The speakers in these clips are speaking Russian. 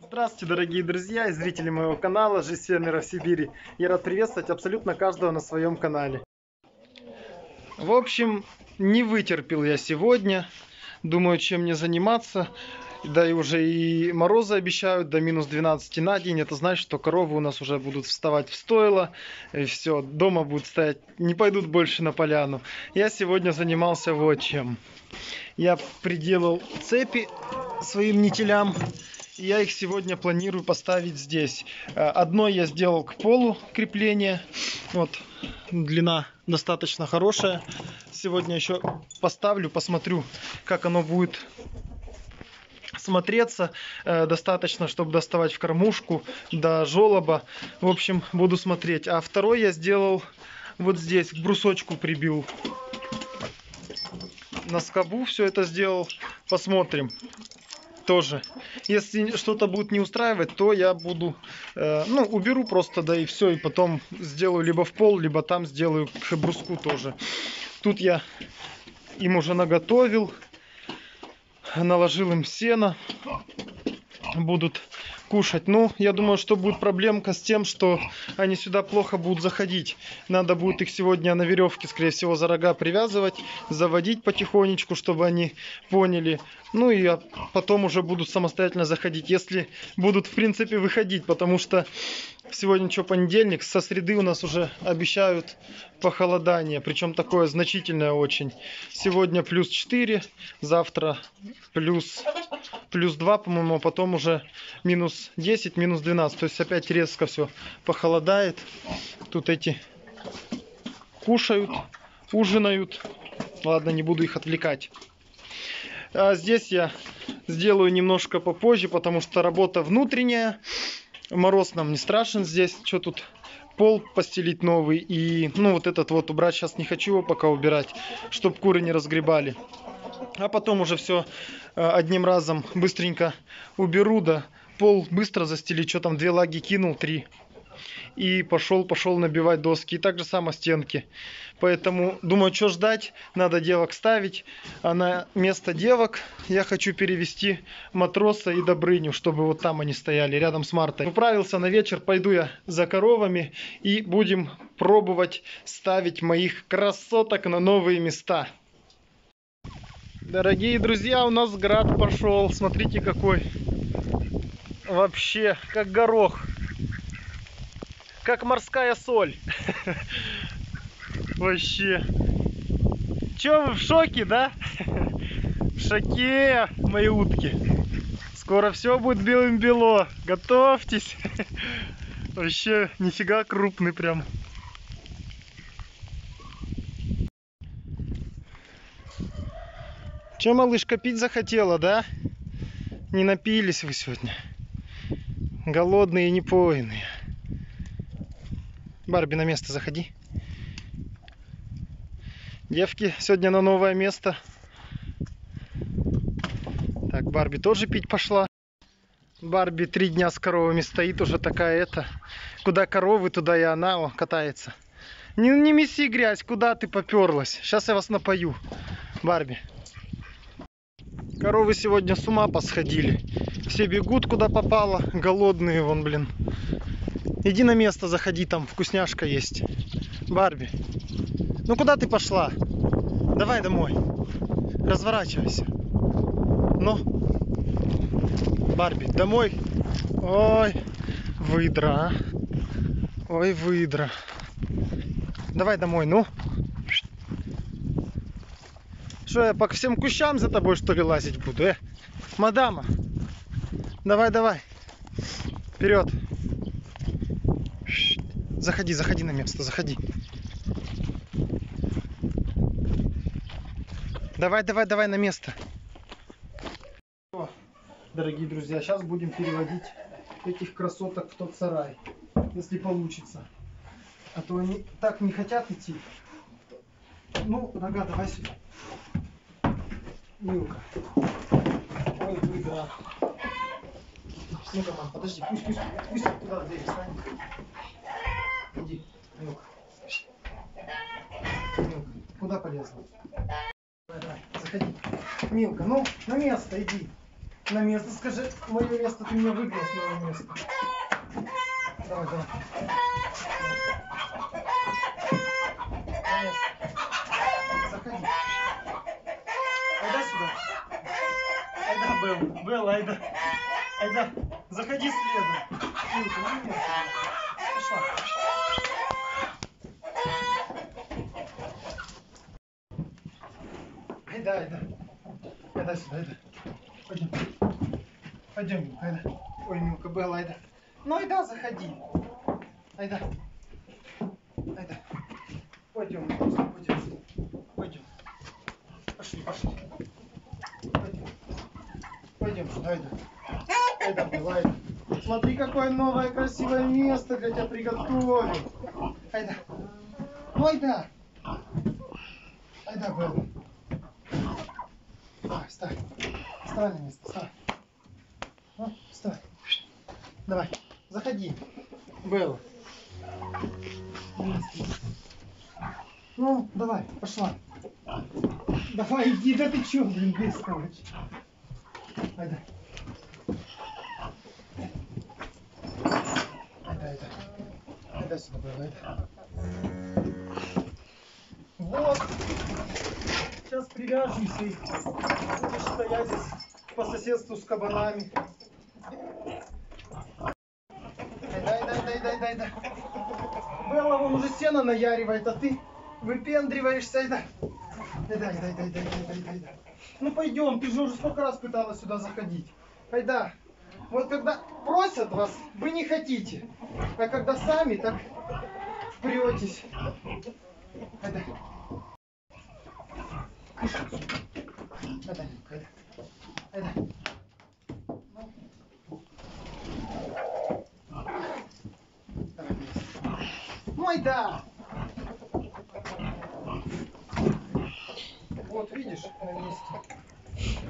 Здравствуйте, дорогие друзья и зрители моего канала «Жизнь фермера в Сибири». Я рад приветствовать абсолютно каждого на своем канале. В общем, не вытерпел я сегодня. Думаю, чем мне заниматься. Да и уже и морозы обещают до минус 12 на день. Это значит, что коровы у нас уже будут вставать в стойло. И все, дома будут стоять, не пойдут больше на поляну. Я сегодня занимался вот чем. Я приделал цепи своим нителям. Я их сегодня планирую поставить здесь. Одно я сделал к полу крепление. Вот, длина достаточно хорошая. Сегодня еще поставлю, посмотрю, как оно будет смотреться. Достаточно, чтобы доставать в кормушку до желоба. В общем, буду смотреть. А второй я сделал вот здесь, к брусочку прибил. На скобу все это сделал. Посмотрим. Тоже. Если что-то будет не устраивать, то я буду, уберу просто, да и все, и потом сделаю либо в пол, либо там сделаю к бруску тоже. Тут я им уже наготовил, наложил им сено, будут кушать. Ну, я думаю, что будет проблемка с тем, что они сюда плохо будут заходить. Надо будет их сегодня на веревке, скорее всего, за рога привязывать, заводить потихонечку, чтобы они поняли. Ну и потом уже будут самостоятельно заходить, если будут, в принципе, выходить, потому что сегодня что, понедельник, со среды у нас уже обещают похолодание, причем такое значительное очень. Сегодня плюс 4, завтра плюс 2, по-моему, а потом уже минус 10, минус 12. То есть опять резко все похолодает. Тут эти кушают, ужинают. Ладно, не буду их отвлекать. А здесь я сделаю немножко попозже, потому что работа внутренняя. Мороз нам не страшен здесь. Что тут? Пол постелить новый. И вот этот вот убрать сейчас не хочу его пока убирать, чтобы куры не разгребали. А потом уже все одним разом быстренько уберу, да. Пол быстро застелить. Что там, 2 лаги кинул, 3. И пошел набивать доски. И так же само стенки. Поэтому думаю, что ждать. Надо девок ставить. А на место девок я хочу перевести Матроса и Добрыню, чтобы вот там они стояли, рядом с Мартой. Управился на вечер, пойду я за коровами. И будем пробовать ставить моих красоток на новые места. Дорогие друзья, у нас град пошел. Смотрите какой. Вообще, как горох. Как морская соль. Вообще. Че, вы в шоке, да? В шоке, мои утки. Скоро все будет белым-бело. Готовьтесь. Вообще, нифига крупный прям. Че, малышка, пить захотела, да? Не напились вы сегодня. Голодные и непоиные. Барби, на место заходи. Девки, сегодня на новое место. Так, Барби тоже пить пошла. Барби 3 дня с коровами стоит, уже такая Куда коровы, туда и она катается. Не меси грязь, куда ты поперлась? Сейчас я вас напою, Барби. Коровы сегодня с ума посходили. Все бегут куда попало, голодные вон, блин. Иди на место, заходи, там вкусняшка есть. Барби, ну куда ты пошла? Давай домой. Разворачивайся. Ну, Барби, домой. Ой, выдра, а. Ой, выдра. Давай домой, ну. Что, я по всем кущам за тобой, что ли, лазить буду, мадама? Давай. Вперед. Заходи на место, заходи. Давай на место. Дорогие друзья, сейчас будем переводить этих красоток в тот сарай, если получится. А то они так не хотят идти. Ну, нога, давай сюда. Милка. Ой, выдра. Ну-ка, мам, подожди, пусть туда дверь встанет. Иди, Милка. Милка, куда полезла? Давай, заходи. Милка, ну, на место иди. На место. Скажи, мое место, ты меня выгнал с моего места. Давай, давай. На место. Заходи. Айда сюда. Айда, Белл. Белл, айда. Айда. Заходи следом. Милка, на место. Пошла. Айда, айда. Айда сюда, айда. Пойдем. Пойдем, Милка, айда. Ой, Милка, Белл, айда. Ну, айда, заходи. Айда. Айда. Пойдем, пойдем. Пойдем. Пошли, пошли. Пойдем. Пойдем сюда, айда. Айда, Белл, айда. Смотри, какое новое красивое место для тебя приготовил. Айда. Ну, айда. Айда, Белл. Давай, вставай. Вставай на место, вставай. Ну, вставай. Давай, заходи. Белл. Ну, давай, пошла. Давай, иди, да ты чё, блин, бестолочь. Айда. Айда, айда. Айда сюда, Белл, айда. Вот. Сейчас привяжемся и будешь стоять здесь по соседству с кабанами. Айда. Белла вон уже сено наяривает, а ты выпендриваешься. Айда. Ну пойдем, ты же уже сколько раз пыталась сюда заходить. Айда. Вот когда просят вас, вы не хотите. А когда сами, так претесь. Айда. Айда. Ну, айда. Вот, видишь, на месте.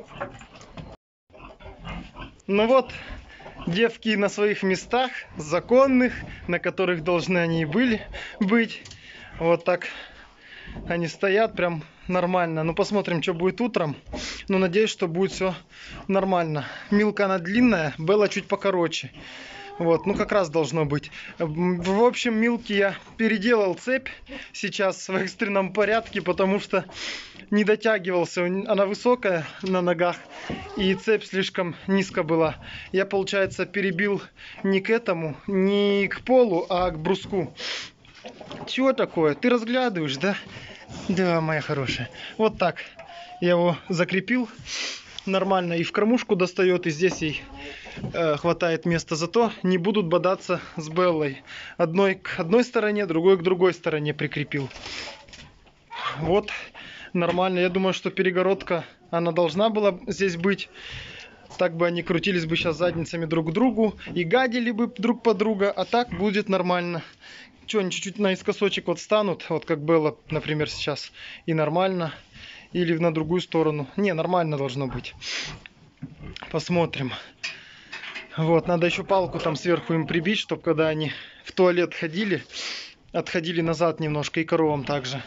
Ну вот, девки на своих местах, законных, на которых должны они и были быть. Вот так они стоят прям нормально. Ну, посмотрим, что будет утром. Но надеюсь, что будет все нормально. Милка она длинная, Белла чуть покороче. Вот, ну как раз должно быть. В общем, Милке я переделал цепь сейчас в экстренном порядке, потому что не дотягивался. Она высокая на ногах, и цепь слишком низко была. Я, получается, перебил не к этому, не к полу, а к бруску. Чего такое? Ты разглядываешь, да? Да, моя хорошая. Вот так я его закрепил. Нормально и в кормушку достает, и здесь ей хватает места. Зато не будут бодаться с Беллой. Одной к одной стороне, другой к другой стороне прикрепил. Вот, нормально. Я думаю, что перегородка, она должна была здесь быть. Так бы они крутились бы сейчас задницами друг к другу и гадили бы друг по другу. А так будет нормально. Что, они чуть-чуть наискосочек вот станут, вот как Белла, например, сейчас, и нормально. Или на другую сторону. Не, нормально должно быть. Посмотрим. Вот, надо еще палку там сверху им прибить, чтобы когда они в туалет ходили, отходили назад немножко, и коровам также.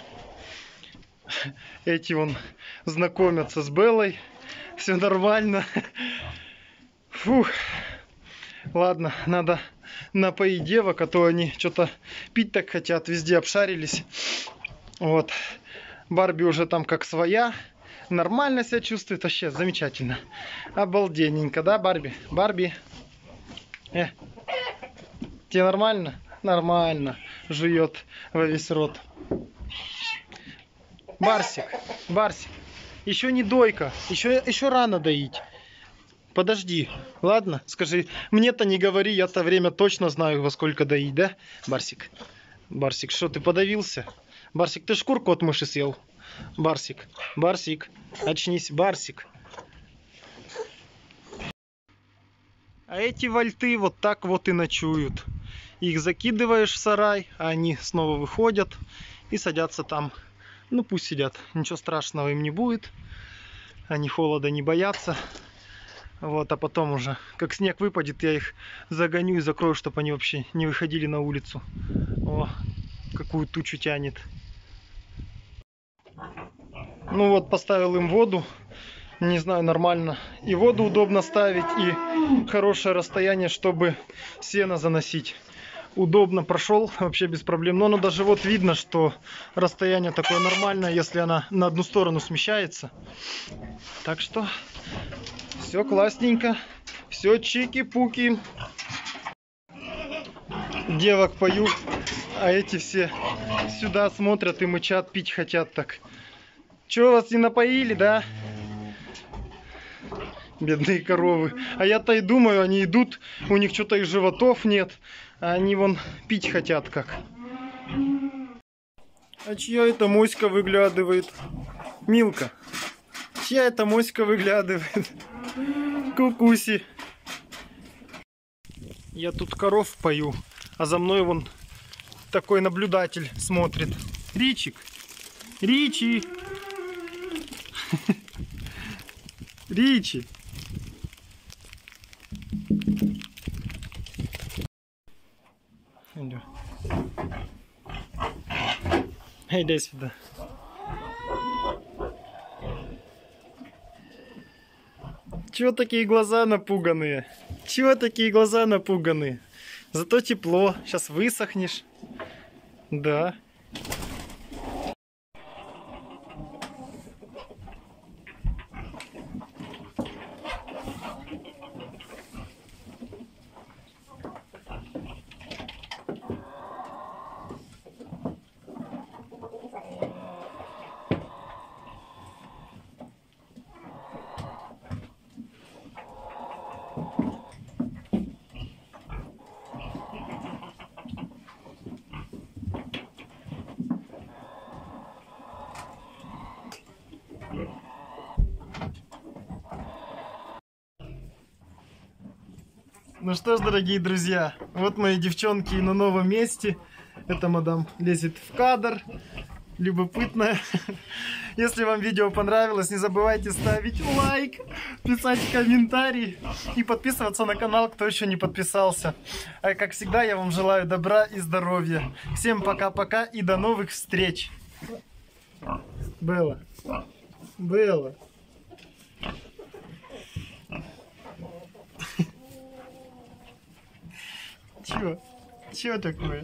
Эти вон знакомятся с Беллой. Все нормально. Фух. Ладно, надо напоить девок, а то они что-то пить так хотят, везде обшарились. Вот. Барби уже там как своя. Нормально себя чувствует. Вообще замечательно. Обалденненько, да, Барби? Барби. Тебе нормально? Нормально. Жует во весь рот. Барсик. Барсик. Еще не дойка. Еще рано доить. Подожди. Ладно? Скажи, мне-то не говори. Я-то время точно знаю, во сколько доить, да, Барсик? Барсик, что, ты подавился? Барсик, ты шкурку от мыши съел? Барсик, Барсик, очнись, Барсик. А эти вольты вот так вот и ночуют. Их закидываешь в сарай, а они снова выходят и садятся там. Ну пусть сидят, ничего страшного им не будет. Они холода не боятся. Вот, а потом уже, как снег выпадет, я их загоню и закрою, чтобы они вообще не выходили на улицу. О, какую тучу тянет. Ну вот, поставил им воду. Не знаю, нормально. И воду удобно ставить, и хорошее расстояние, чтобы сено заносить. Удобно прошел, вообще без проблем. Но оно даже вот видно, что расстояние такое нормальное, если она на одну сторону смещается. Так что все классненько, все чики-пуки. Девок пою, а эти все сюда смотрят и мычат, пить хотят так. Че, вас не напоили, да? Бедные коровы. А я-то и думаю, они идут, у них что-то и животов нет, а они вон пить хотят как. А чья это моська выглядывает? Милка. Чья это моська выглядывает? Кукуси. Я тут коров пою, а за мной вон такой наблюдатель смотрит. Ричик. Ричи. Ричи. Иди сюда. Чего такие глаза напуганные? Чего такие глаза напуганные? Зато тепло. Сейчас высохнешь. Да. Ну что ж, дорогие друзья, вот мои девчонки на новом месте. Это мадам лезет в кадр. Любопытная. Если вам видео понравилось, не забывайте ставить лайк, писать комментарий и подписываться на канал, кто еще не подписался. А как всегда, я вам желаю добра и здоровья. Всем пока-пока и до новых встреч. Белла. Белла. Чего? Чего такое?